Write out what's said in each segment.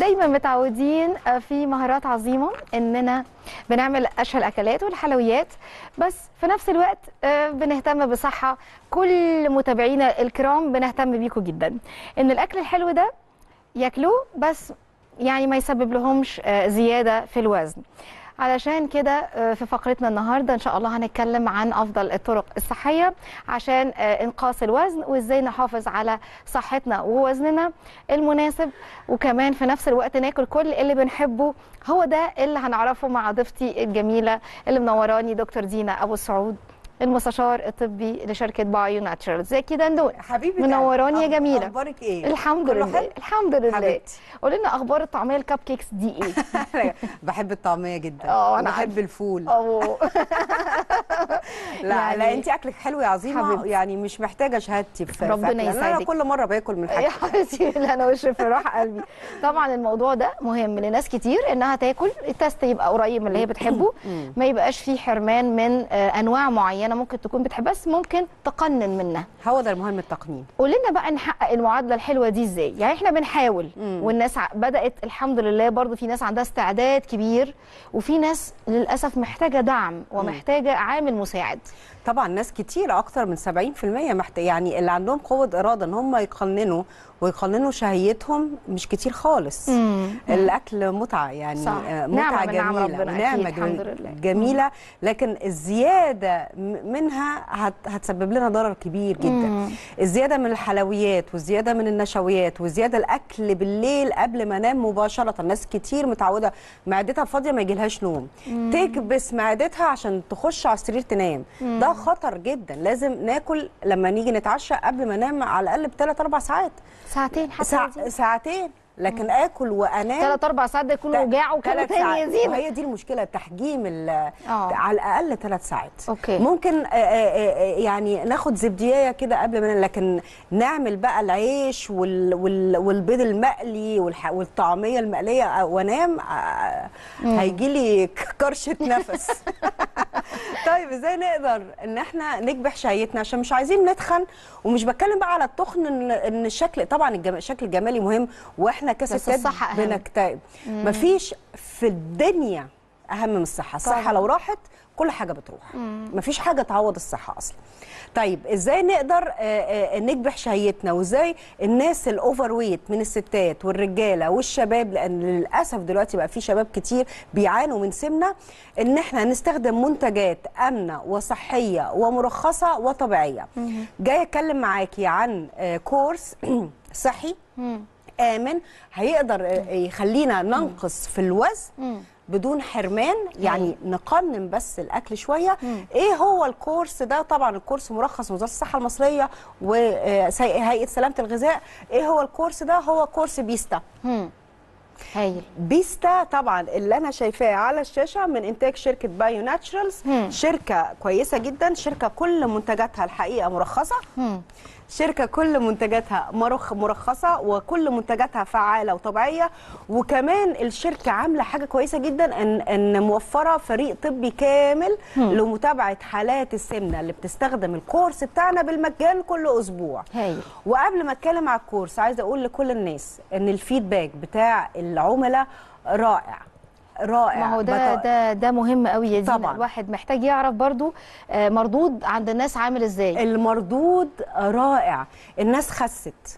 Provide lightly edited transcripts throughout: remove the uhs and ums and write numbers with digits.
دايما متعودين في مهارات عظيمه اننا بنعمل اشهى الاكلات والحلويات، بس في نفس الوقت بنهتم بصحه. كل متابعينا الكرام بنهتم بيكم جدا ان الاكل الحلو ده ياكلوه، بس يعني ما يسبب لهمش زياده في الوزن. علشان كده في فقرتنا النهارده ان شاء الله هنتكلم عن افضل الطرق الصحيه عشان انقاص الوزن، وازاي نحافظ على صحتنا ووزننا المناسب، وكمان في نفس الوقت ناكل كل اللي بنحبه. هو ده اللي هنعرفه مع ضيفتي الجميله اللي منوراني، دكتور دينا ابو السعود، المستشار الطبي لشركه بايو ناتشرالز. ازيك يا دندون؟ حبيبتي منوراني يا جميله. اخبارك ايه؟ الحمد لله. الحمد لله حبيبتي. قولي لنا اخبار الطعميه الكب كيكس دي ايه؟ بحب الطعميه جدا. انا بحب الفول. لا يعني لا، انت اكلك حلو يا عظيمه حبيبتي. يعني مش محتاجه شهادتي في ربنا يسعدك. انا كل مره باكل من حاجه يا حبيبتي لا انا وش في راح قلبي. طبعا الموضوع ده مهم لناس كتير، انها تاكل التست يبقى قريب من اللي هي بتحبه، ما يبقاش فيه حرمان من انواع معينه ممكن تكون بتحبها، بس ممكن تقنن منها. هو ده المهم، التقنين. قول لنا بقى نحقق المعادله الحلوه دي ازاي؟ يعني احنا بنحاول والناس بدات الحمد لله، برضو في ناس عندها استعداد كبير، وفي ناس للاسف محتاجه دعم ومحتاجه عامل مساعد. طبعا ناس كتير اكتر من 70% يعني اللي عندهم قوه اراده ان هم يقننوا شهيتهم مش كتير خالص. الاكل متعه يعني، صح. متعه جميله ونعمه جميله، لكن الزياده منها هتسبب لنا ضرر كبير جدا. الزياده من الحلويات والزياده من النشويات والزياده الاكل بالليل قبل ما انام مباشره. ناس كتير متعوده معدتها فاضيه ما يجيلهاش نوم، تكبس معدتها عشان تخش على السرير تنام. ده خطر جدا. لازم ناكل لما نيجي نتعشى قبل ما انام على الاقل ب3-4 ساعات، ساعتين حتى ساعتين. لكن اكل وانام 3-4 ساعات ده يكون وجاع وكلام تاني يزيد. وهي دي المشكله، تحجيم على الاقل 3 ساعات. أوكي. ممكن يعني ناخد زبديه كده قبل ما لكن نعمل بقى العيش والبيض المقلي والطعميه المقليه وانام هيجي لي كرشه نفس. طيب ازاي نقدر ان احنا نكبح شهيتنا عشان مش عايزين نتخن؟ ومش بتكلم بقى على التخن، ان الشكل طبعا الشكل الجمالي مهم، واحنا كستات بنكتئب. مفيش في الدنيا اهم من الصحه. الصحه لو راحت كل حاجه بتروح. مفيش حاجه تعوض الصحه اصلا. طيب ازاي نقدر نكبح شهيتنا؟ وازاي الناس الاوفر ويت من الستات والرجاله والشباب، لان للاسف دلوقتي بقى في شباب كتير بيعانوا من سمنه، ان احنا نستخدم منتجات امنه وصحيه ومرخصه وطبيعيه. جاي اتكلم معاكي عن كورس صحي آمن هيقدر يخلينا ننقص في الوزن بدون حرمان، يعني نقنن بس الأكل شوية. إيه هو الكورس ده؟ طبعا الكورس مرخص من وزارة الصحة المصرية وهيئة سلامة الغذاء. إيه هو الكورس ده؟ هو كورس بيستا. هايل. بيستا طبعا اللي انا شايفاه على الشاشه من انتاج شركه بايو ناتشرالز. شركه كويسه جدا، شركه كل منتجاتها الحقيقه مرخصه، شركه كل منتجاتها مرخصه، وكل منتجاتها فعاله وطبيعيه. وكمان الشركه عامله حاجه كويسه جدا، ان موفره فريق طبي كامل لمتابعه حالات السمنه اللي بتستخدم الكورس بتاعنا بالمجان كل اسبوع. هايل. وقبل ما اتكلم على الكورس عايزه اقول لكل الناس ان الفيدباك بتاع العملاء رائع. ما هو ده مهم قوي يا دينا. طبعا الواحد محتاج يعرف برضو مردود عند الناس عامل ازاي. المردود رائع. الناس خست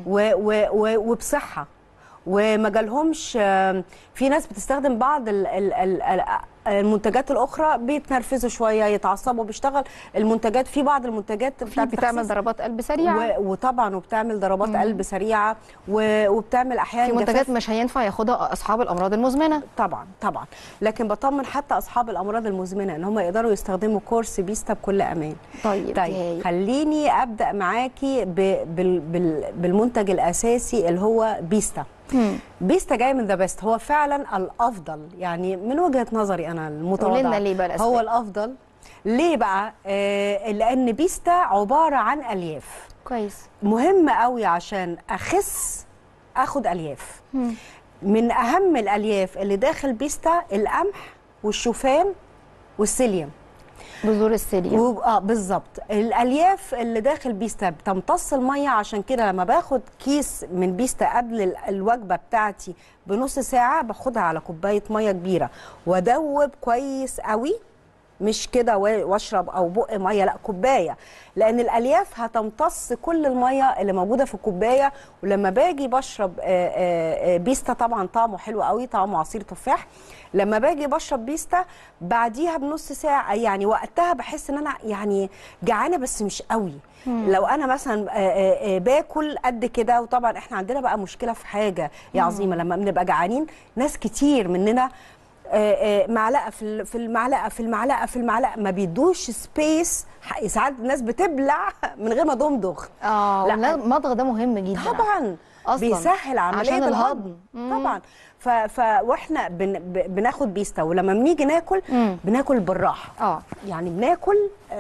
وبصحه وما جالهمش. في ناس بتستخدم بعض المنتجات الاخرى بيتنرفزوا شويه، يتعصبوا، بيشتغل المنتجات في بعض المنتجات بتعمل ضربات قلب سريعه، وطبعا وبتعمل ضربات قلب سريعه، وبتعمل احيانا في منتجات مش هينفع ياخدها اصحاب الامراض المزمنه. طبعا لكن بطمن حتى اصحاب الامراض المزمنه ان هم يقدروا يستخدموا كورس بيستا بكل امان. طيب خليني ابدا معاكي بالمنتج الاساسي اللي هو بيستا. بيستا جاي من ذا بيست، هو فعلا الافضل يعني من وجهه نظري انا المتواضعه. ليه بقى هو الافضل ليه بقى؟ لان بيستا عباره عن الياف. كويس. مهم قوي عشان اخس اخد الياف. من اهم الالياف اللي داخل بيستا القمح والشوفان والسيليوم. بذور السيليوم. بالظبط. الالياف اللي داخل بيستا بتمتص الميه، عشان كده لما باخد كيس من بيستا قبل الوجبه بتاعتي بنص ساعه باخدها على كوبايه ميه كبيره وادوب كويس قوي، مش كده واشرب او بق ميه، لا كوبايه، لان الالياف هتمتص كل الميه اللي موجوده في الكوبايه. ولما باجي بشرب بيستا طبعا طعمه حلو قوي، طعمه عصير تفاح. لما باجي بشرب بيستا بعديها بنص ساعه، يعني وقتها بحس ان انا يعني جعانه بس مش قوي. لو انا مثلا باكل قد كده، وطبعا احنا عندنا بقى مشكله في حاجه يا عظيمه، لما بنبقى جعانين ناس كتير مننا معلقه في المعلقه في المعلقه في المعلقه، ما بيدوش سبيس. ساعات الناس بتبلع من غير ما تمضغ. لا المضغ ده مهم جدا طبعا، أصلاً بيسهل عمليه عشان الهضم طبعا. واحنا بناخد بيستا، ولما بنيجي ناكل بناكل بالراحه. يعني بناكل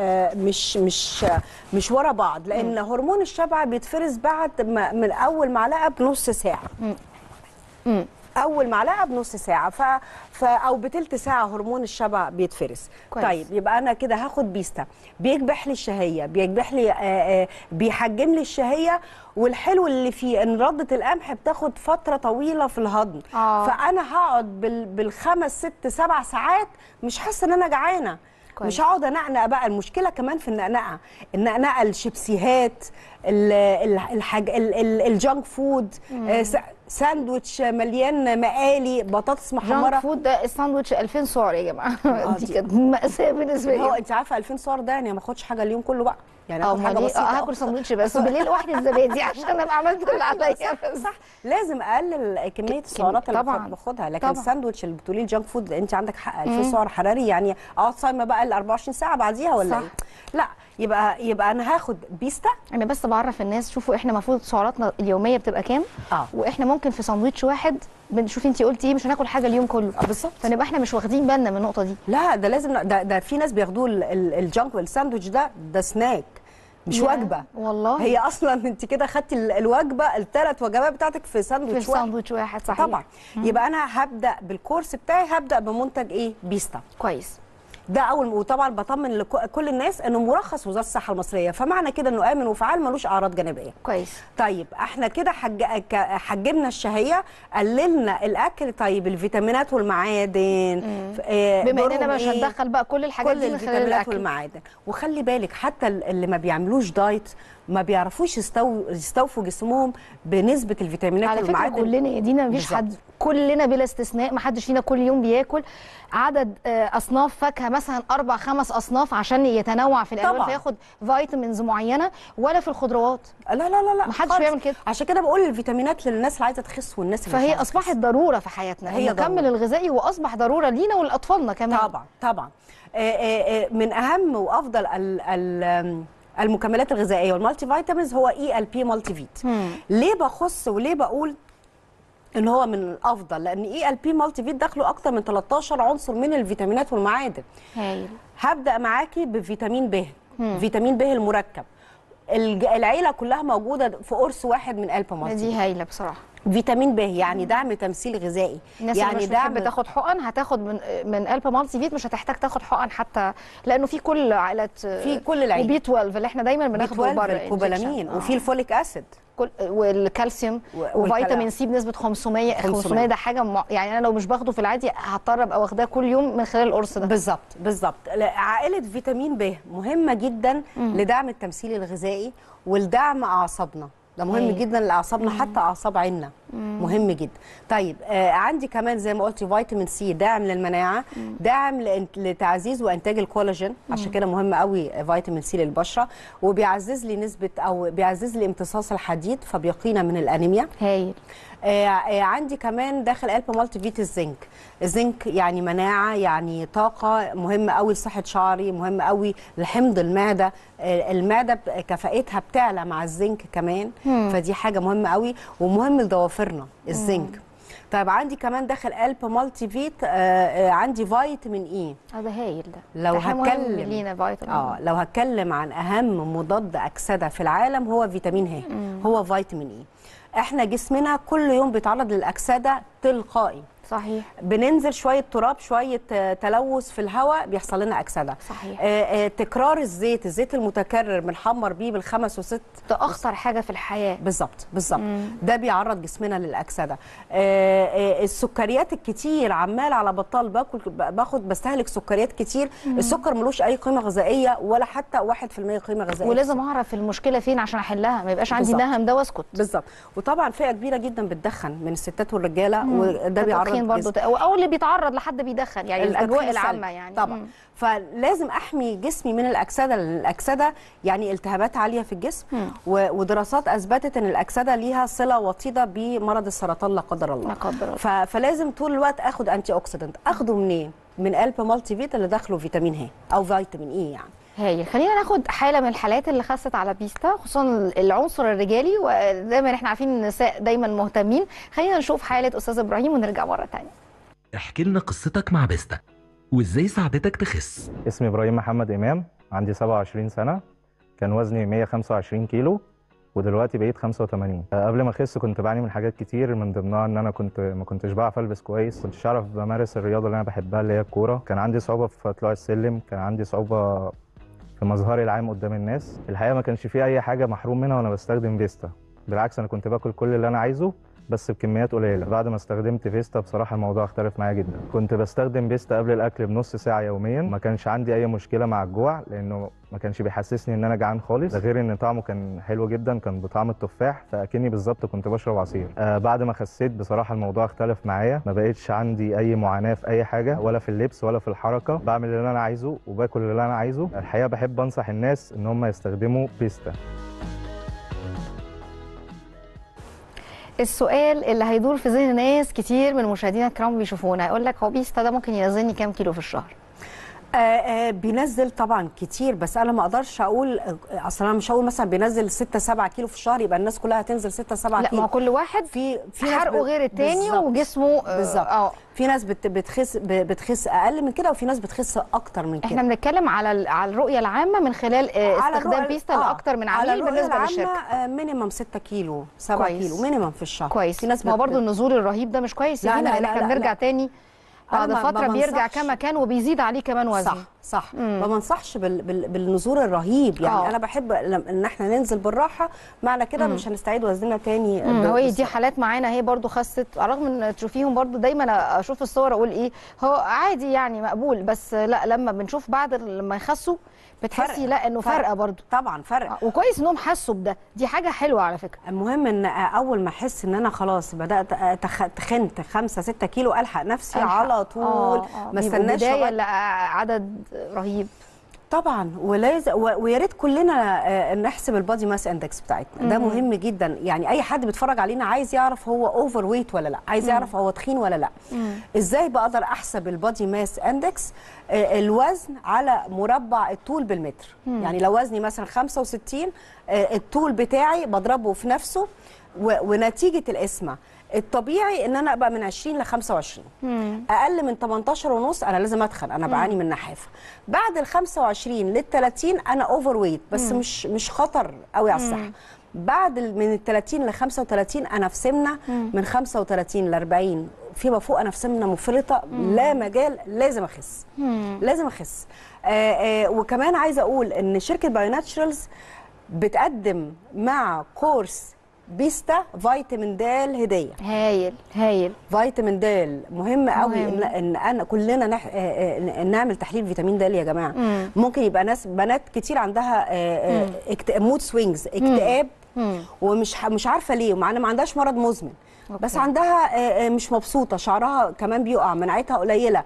مش ورا بعض، لان هرمون الشبع بيتفرز بعد من اول معلقه بنص ساعه. اول معلقه بنص ساعه او بتلت ساعه هرمون الشبع بيتفرز. كويس. طيب يبقى انا كده هاخد بيستا، بيكبح لي الشهيه، بيكبح لي بيحجم لي الشهيه، والحلو اللي فيه ان رده القمح بتاخد فتره طويله في الهضم. فانا هقعد بالخمس ست سبع ساعات مش حاسه ان انا جعانه. مش هقعد انقنق بقى. المشكله كمان في النقنقه الشيبسيهات، الجانك فود، ساندوتش مليان مقالي، بطاطس محمره. جانك فود ده الساندوتش 2000 سعر يا جماعه. دي كانت مأساة بالنسبه لي. هو انت عارفه 2000 سعر ده يعني ما اخدش حاجه اليوم كله بقى، يعني اخد حاجه بسيطه. هاكل ساندوتش بس بالليل واحده الزبادي عشان ابقى عملت اللي عليا. صح، لازم اقلل كميه السعرات اللي باخدها. لكن الساندوتش اللي بتقوليه الجانك فود انت عندك حق، 2000 سعر حراري، يعني اقعد صايمه بقى ال 24 ساعه بعديها ولا ايه؟ لا، يبقى انا هاخد بيستا. انا بس بعرف الناس، شوفوا احنا المفروض سعراتنا اليوميه بتبقى كام. واحنا ممكن في ساندوتش واحد بنشوف انت قلتي ايه، مش هناكل حاجه اليوم كله. بالظبط. فنبقى احنا مش واخدين بالنا من النقطه دي. لا، ده لازم. ده في ناس بياخدوه الجانك والساندوتش ده سناك مش وجبه. والله هي اصلا انت كده خدتي الوجبه، الثلاث وجبات بتاعتك في ساندوتش واحد. صحيح. طبعا. يبقى انا هبدا بالكورس بتاعي، هبدا بمنتج ايه؟ بيستا. كويس. ده اول. وطبعا بطمن لكل الناس انه مرخص وزاره الصحه المصريه، فمعنى كده انه امن وفعال، ملوش اعراض جانبيه. كويس. طيب احنا كده حجمنا الشهيه، قللنا الاكل. طيب الفيتامينات والمعادن، بما اننا مش هندخل بقى كل الحاجات دي من خلال الفيتامينات والمعادن. وخلي بالك حتى اللي ما بيعملوش دايت ما بيعرفوش يستوفوا جسمهم بنسبه الفيتامينات والمعادن. على فكره كلنا يا دينا، مفيش حد، كلنا بلا استثناء، ما حدش فينا كل يوم بياكل عدد اصناف فاكهه مثلا 4 5 اصناف عشان يتنوع في الالوان فياخد فيتامينز معينه، ولا في الخضروات. لا لا لا لا، ما حدش بيعمل كده. عشان كده بقول الفيتامينات للناس اللي عايزه تخس والناس اللي فهي اصبحت ضروره في حياتنا. المكمل الغذائي واصبح ضروره لينا ولاطفالنا كمان. طبعا من اهم وافضل المكملات الغذائيه والمالتي فيتامينز هو ELP مالتي فيت. ليه بخص وليه بقول ان هو من الافضل؟ لان ELP مالتي فيت داخله اكتر من 13 عنصر من الفيتامينات والمعادن. هايل. هبدا معاكي بفيتامين ب. فيتامين ب المركب، العيله كلها موجوده في قرص واحد من ELP مالتي. دي هايله بصراحه. فيتامين ب يعني دعم تمثيل غذائي. الناس يعني اللي مش بتحب تاخد حقن هتاخد من ELP مالتي فيت، مش هتحتاج تاخد حقن حتى، لانه في كل عائلات، في كل العيله. وبي 12 اللي احنا دايما بناخده بره، الكوبالامين، وفي الفوليك اسيد، والكالسيوم، وفيتامين سي بنسبه 500. ده حاجه يعني انا لو مش باخده في العادي هضطر ابقى واخداه كل يوم من خلال القرص ده. بالظبط. عائله فيتامين ب مهمه جدا لدعم التمثيل الغذائي ولدعم اعصابنا. ده مهم جدا لاعصابنا، حتى اعصاب عيننا مهم جدا. طيب عندي كمان زي ما قلتي فيتامين سي، داعم للمناعه، داعم لتعزيز وانتاج الكولاجين، عشان كده مهم قوي فيتامين سي للبشره، وبيعزز لي نسبه او بيعزز لي امتصاص الحديد فبيقينا من الانيميا. هايل. عندي كمان داخل ELP مالتي فيت الزنك يعني مناعه، يعني طاقه، مهم قوي لصحه شعري، مهم قوي لحمض المعده. المعده كفاءتها بتعلى مع الزنك كمان، فدي حاجه مهمه قوي، ومهم لضوافرنا الزنك. طيب عندي كمان داخل ELP مالتي فيت عندي فيتامين اي. ده هايل. لو هتكلم عن اهم مضاد اكسده في العالم هو فيتامين هو فيتامين اي. احنا جسمنا كل يوم بيتعرض للاكسده تلقائي، صحيح. بننزل شويه تراب، شويه تلوث في الهواء، بيحصل لنا اكسده. صحيح. تكرار الزيت المتكرر بنحمر بيه بالخمس وست، ده اخطر حاجه في الحياه. بالظبط ده بيعرض جسمنا للاكسده. السكريات الكتير، عمال على بطال بستهلك سكريات كتير. السكر ملوش اي قيمه غذائيه ولا حتى 1% قيمه غذائيه. ولازم اعرف المشكله فين عشان احلها، ما يبقاش عندي نهم ده واسكت. بالظبط. وطبعا فئه كبيره جدا بتدخن من الستات والرجاله، وده بيعرض برضه او اللي بيتعرض لحد بيدخن، يعني الاجواء العامه يعني. طبعا. فلازم احمي جسمي من الاكسده، لان الاكسده يعني التهابات عاليه في الجسم. ودراسات اثبتت ان الاكسده ليها صله وطيده بمرض السرطان لا قدر الله. لا قدر الله. فلازم طول الوقت اخد انتي اوكسيدنت. اخده منين؟ من قلب مالتي فيت اللي داخله فيتامين ه او فيتامين اي يعني. هايل. خلينا ناخد حاله من الحالات اللي خست على بيستا، خصوصا العنصر الرجالي، ودايما احنا عارفين النساء دايما مهتمين. خلينا نشوف حاله استاذ ابراهيم ونرجع مره ثانيه. احكي لنا قصتك مع بيستا وازاي ساعدتك تخس. اسمي ابراهيم محمد امام، عندي 27 سنه، كان وزني 125 كيلو ودلوقتي بقيت 85. قبل ما اخس كنت بعاني من حاجات كتير، من ضمنها ان انا ما كنتش بعرف البس كويس، ما كنتش اعرف بمارس الرياضه اللي انا بحبها اللي هي الكوره، كان عندي صعوبه في طلوع السلم، كان عندي صعوبه في مظهري العام قدام الناس. الحقيقه ما كانش فيه اي حاجه محروم منها وانا بستخدم فيستا، بالعكس انا كنت باكل كل اللي انا عايزه بس بكميات قليله. بعد ما استخدمت فيستا بصراحه الموضوع اختلف معايا جدا. كنت بستخدم فيستا قبل الاكل بنص ساعه يوميا، ما كانش عندي اي مشكله مع الجوع لانه ما كانش بيحسسني ان انا جعان خالص، ده غير ان طعمه كان حلو جدا، كان بطعم التفاح، فاكني بالظبط كنت بشرب عصير. بعد ما خسيت بصراحه الموضوع اختلف معايا، ما بقتش عندي اي معاناه في اي حاجه، ولا في اللبس ولا في الحركه، بعمل اللي انا عايزه وباكل اللي انا عايزه. الحقيقه بحب انصح الناس ان هم يستخدموا فيستا. السؤال اللي هيدور في ذهن ناس كتير من مشاهدينا الكرام بيشوفونا، هيقول لك هو بيستا ده ممكن ينزلني كام كيلو في الشهر؟ بينزل طبعا كتير، بس انا ما اقدرش اقول، اصلا انا مش هقول مثلا بينزل 6 7 كيلو في الشهر يبقى الناس كلها هتنزل 6 7 كيلو. لا، ما كل واحد في حرقه غير التاني وجسمه بالظبط. في ناس بتخس اقل من كده، وفي ناس بتخس اكتر من كده. احنا بنتكلم على الرؤيه العامه من خلال استخدام بيستا لاكتر من عميل بالنسبه للشركه. مينيمم 6 كيلو 7 كيلو مينيمم في الشهر. كويس. في ناس ما برضه النزول الرهيب ده مش كويس، لا لان احنا بنرجع تاني بعد فتره بيرجع كما كان وبيزيد عليه كمان وزن. صح. ما بنصحش بالنزول الرهيب يعني. انا بحب ان احنا ننزل بالراحه، معنى كده مش هنستعيد وزننا تاني. هو دي حالات معانا هي برضو خست، رغم ان تشوفيهم برضو دايما اشوف الصور اقول ايه هو عادي يعني مقبول، بس لا لما بنشوف بعد لما يخسوا بتحسي لا انه فرقه برضو. طبعا فرق. وكويس انهم حسوا بده، دي حاجه حلوه على فكره. المهم ان اول ما احس ان انا خلاص بدات تخنت 5 6 كيلو الحق نفسي على طول. ما استناش بدايه لعدد رهيب طبعا. ولازم ويا ريت كلنا نحسب البادي ماس اندكس بتاعتنا، ده مهم جدا. يعني اي حد بيتفرج علينا عايز يعرف هو اوفر ويت ولا لا، عايز يعرف هو تخين ولا لا. ازاي بقدر احسب البادي ماس اندكس؟ الوزن على مربع الطول بالمتر. يعني لو وزني مثلا 65، الطول بتاعي بضربه في نفسه، ونتيجه القسمه الطبيعي ان انا ابقى من 20 ل 25. اقل من 18 ونص انا لازم اتخن، انا بعاني من نحافه. بعد ال 25 لل 30 انا اوفر ويت، بس مش خطر قوي على الصحه. بعد من ال 30 ل 35 انا في سمنه، من 35 ل 40 فيما فوق انا في سمنه مفرطه، لا مجال، لازم اخس. لازم اخس. وكمان عايزه اقول ان شركه بايو ناتشرالز بتقدم مع كورس بيستا فيتامين د هديه. هايل هايل. فيتامين د مهم قوي ان انا كلنا نعمل تحليل فيتامين د يا جماعه. ممكن يبقى بنات كتير عندها مود سوينجز، اكتئاب، ومش عارفه ليه، مع ان ما عندهاش مرض مزمن، بس عندها مش مبسوطه، شعرها كمان بيقع، مناعتها قليله.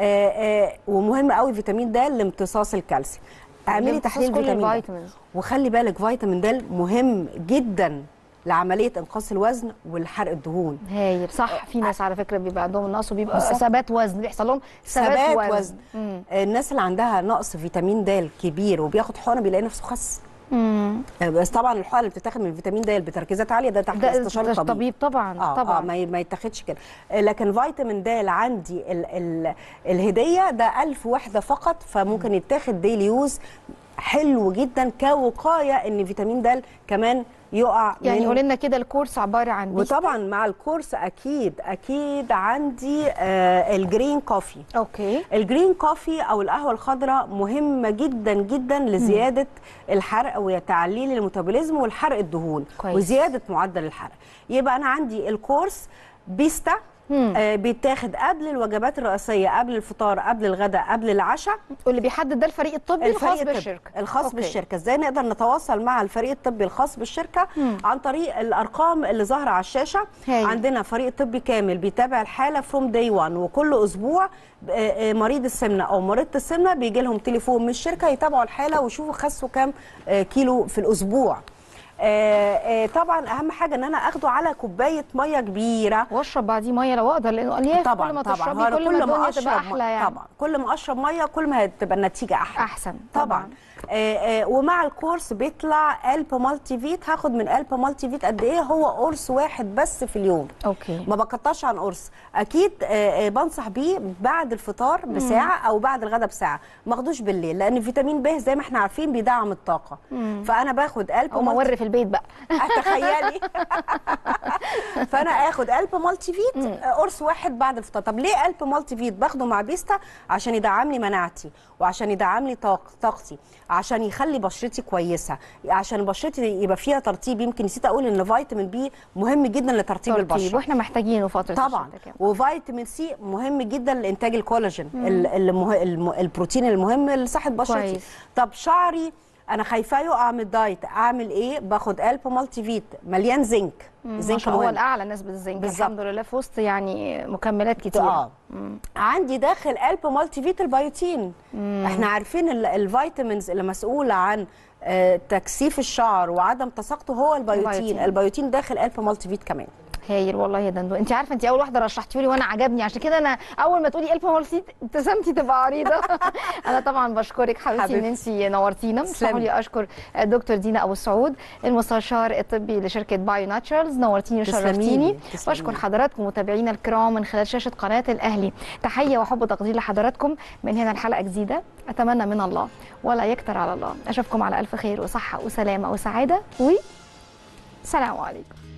ومهم قوي فيتامين د لامتصاص الكالسيوم. اعملي تحليل فيتامين د، وخلي بالك فيتامين د مهم جدا لعمليه انقاص الوزن والحرق الدهون. هايل. صح. في ناس على فكره بيبقى عندهم نقص وبيبقى ثبات وزن، بيحصل لهم ثبات وزن. الناس اللي عندها نقص فيتامين د كبير وبياخد حقنه بيلاقي نفسه خس. بس طبعا الحقنه اللي بتتاخد من فيتامين د بتركيزات عاليه ده تحت استشاره الطبيب طبعا. طبعا ما يتاخدش كده. لكن فيتامين د عندي الهديه ده 1000 وحده فقط، فممكن يتاخد ديلي يوز، حلو جدا كوقايه ان فيتامين د كمان يقع يعني قولي لنا كده الكورس عباره عن بيستا. وطبعا مع الكورس اكيد عندي الجرين كوفي. اوكي. الجرين كوفي او القهوه الخضراء مهمه جدا جدا لزياده الحرق وتعليل الميتابوليزم والحرق الدهون كويس. وزياده معدل الحرق. يبقى انا عندي الكورس بيستا بيتاخد قبل الوجبات الرئيسيه، قبل الفطار، قبل الغداء، قبل العشاء. واللي بيحدد ده الفريق الطبي الخاص بالشركه. الخاص بالشركه. ازاي نقدر نتواصل مع الفريق الطبي الخاص بالشركه؟ عن طريق الارقام اللي ظاهره على الشاشه. عندنا فريق طبي كامل بيتابع الحاله فروم داي 1، وكل اسبوع مريض السمنه او مريضه السمنه بيجي لهم تليفون من الشركه يتابعوا الحاله ويشوفوا خسوا كام كيلو في الاسبوع. طبعا اهم حاجه ان انا اخده على كوبايه ميه كبيره، واشرب بعديه ميه لو اقدر، لانه الياف طبعا كل ما طبعا تشربي كل ما الدنيا تبقى احلى يعني. طبعا كل ما اشرب ميه كل ما هتبقى النتيجه احسن طبعا. ومع الكورس بيطلع الب مالتي فيت. هاخد من الب مالتي فيت قد ايه؟ هو قرص واحد بس في اليوم. اوكي. ما بقطعش عن قرص. اكيد بنصح بيه بعد الفطار بساعه او بعد الغداء بساعه، ما اخدوش بالليل، لان فيتامين ب زي ما احنا عارفين بيدعم الطاقه. فانا باخد الب موري في البيت بقى تخيلي. فانا اخد الب مالتي فيت قرص واحد بعد الفطار. طب ليه الب مالتي فيت باخده مع بيستا؟ عشان يدعم لي مناعتي، وعشان يدعم لي طاقتي، عشان يخلي بشرتي كويسه، عشان بشرتي يبقى فيها ترطيب. يمكن نسيت اقول ان فيتامين بي مهم جدا لترطيب البشره، واحنا محتاجينه فتره طبعا. وفيتامين سي مهم جدا لانتاج الكولاجين، البروتين المهم لصحه بشرتي. كويس. طب شعري انا خايفاه يقع من الدايت، اعمل ايه؟ باخد الب مالتي فيت مليان زنك. الزنك هو الاعلى نسبه الزنك الحمد لله في وسط يعني مكملات كتير. عندي داخل الب مالتي فيت البيوتين. احنا عارفين الفيتامينز اللي مسؤوله عن تكثيف الشعر وعدم تساقطه هو البيوتين داخل الب مالتي فيت كمان. هايل والله يا دندو. انت عارفه انت اول واحده رشحتي لي وانا عجبني، عشان كده انا اول ما تقولي الف مالتي ابتسامتي تبقى عريضه. انا طبعا بشكرك حبيبتي ان انت نورتينا. اسمحوا لي اشكر دكتور دينا ابو السعود المستشار الطبي لشركه بايو ناتشرالز. نورتيني وشرفتيني. بشكر حضراتكم متابعينا الكرام من خلال شاشه قناه الاهلي. تحيه وحب وتقدير لحضراتكم. من هنا الحلقه جديده اتمنى من الله ولا يكتر على الله. اشوفكم على الف خير وصحه وسلامه وسعاده وسلام عليكم.